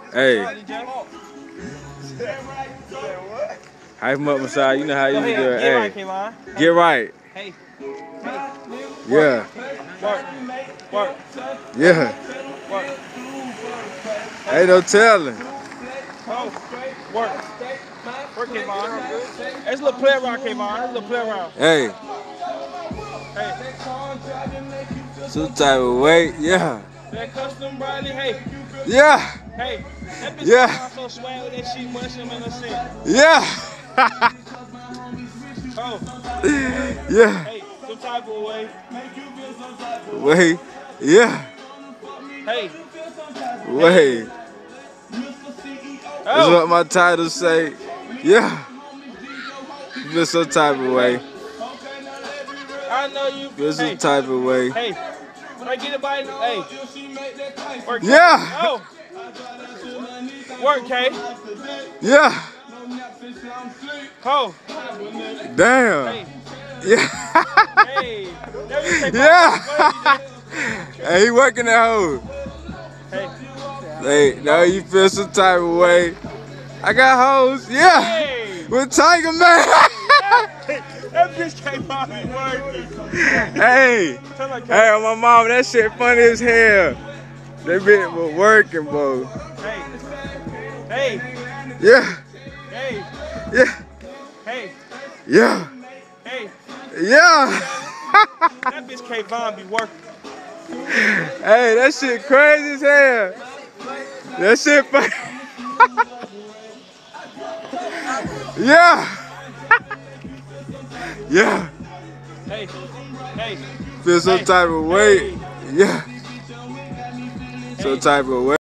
Hey. Hype him up, Messiah. You know how you do it. Get Hey. right, Kvon. Get right. Hey. Yeah. Work. Work. Yeah. Work. Ain't no telling. Oh. Work. Work, Kvon. It's a little play around, Kvon. It's a little play around. Hey. Hey. Some type of way. Yeah. That custom Bradley. Hey. Yeah. Hey. That bitch Yeah. so swag with that shit. Much him in the sense. Yeah. Oh. Yeah. Hey. Some type of way. Wait. Yeah. Hey. Wait. That's Oh. what my title say. Yeah. You feel some type of way. I know you. Feel some type of way. Hey. When I get it by, hey. Work. Yeah. Oh. Work, K. Yeah. Oh. Damn. Hey. Yeah. Hey. Yeah. Hey, he working that hoe. Hey. Hey, now you feel some type of way. I got hoes. Yeah. Hey. With Tiger Man. That bitch came out and working. Hey. Hey, on my mom, that shit funny as hell. That bitch was working, bro. Hey. Hey. Yeah. Hey. Yeah. Hey. Yeah. Hey. Yeah. That bitch Kvon be working. Hey, that shit crazy as hell. That shit funny. Yeah. Yeah. Hey. Hey. Feel some type of way. Yeah. Some type of way.